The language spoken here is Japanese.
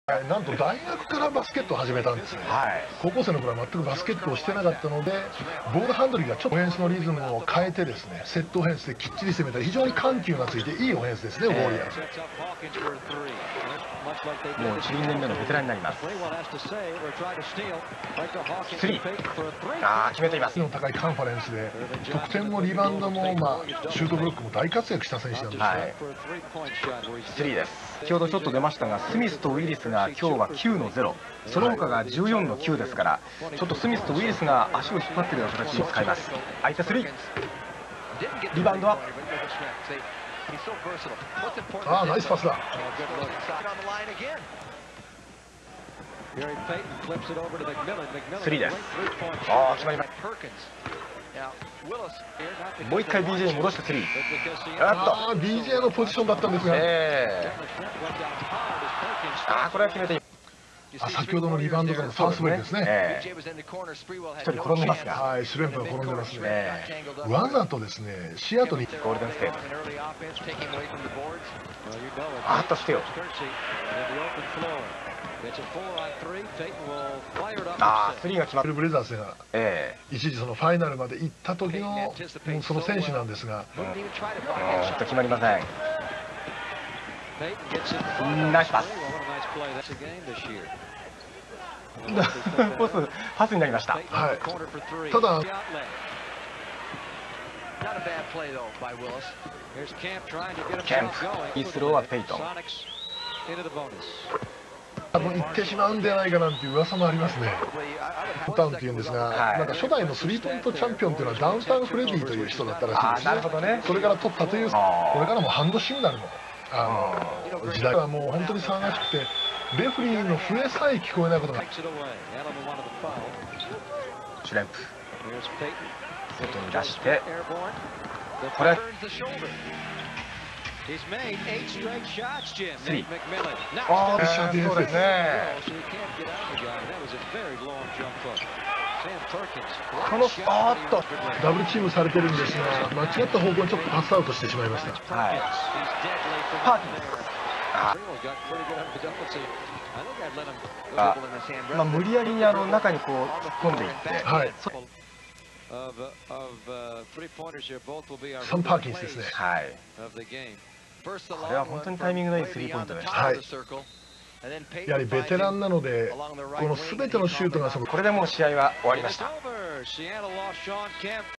なんと大学からバスケットを始めたんですね。高校生の頃は全くバスケットをしてなかったので、ボールハンドリングがちょっとオフェンスのリズムを変えてですね、セットオフェンスできっちり攻めた非常に緩急がついていいオフェンスですね、ウォーリアーズ。 もう12年目のベテランになります。スリー、決めています。 の高いカンファレンスで得点もリバウンドも、シュートブロックも大活躍した選手なんですね。 スリーです。先ほどちょっと出ましたが、スミスとウィリスが今日は9の0、その他が14の9ですから、ちょっとスミスとウィリスが足を引っ張っているような形に使います。相手スリー、リバウンドはナイスパスだ。 スリーです。決まりました。もう一回 BJ に戻してスリー。 BJ のポジションだったんですが、 これは決めて、 先ほどのリバウンドからのファーストブレイクですね。 一人転んでますが、 シュレンプが転んでますね。わざとですね、シアトルにゴールデンステート。してよ。スリーが決まる。 ブレザーズが一時そのファイナルまで行った時のその選手なんですが、 決まりません。ナイスパス。パスになりました。 ただケンプ、フリースローはペイトン。 行ってしまうんじゃないかなんていう噂もありますね。ダウンタウンっていうんですが、なんか初代のスリーポイントチャンピオンっていうのはダウンタウンフレディという人だったらしいですね。 なるほどね。 それから取ったという、これからもハンドシグナルの時代はもう本当に騒がしくて、レフリーの笛さえ聞こえないことが。 シュレンプ、外に出して、これ。スリー。そうですね。このダブルチームされてるんですが、間違った方向にちょっとパスアウトしてしまいました。 パーティーです。無理やりに中にこう突っ込んでいって、 サン・パーキンスですね。 これは本当にタイミングのいいスリーポイントでした。 やはりベテランなので、この全てのシュートがこれでもう試合は終わりました。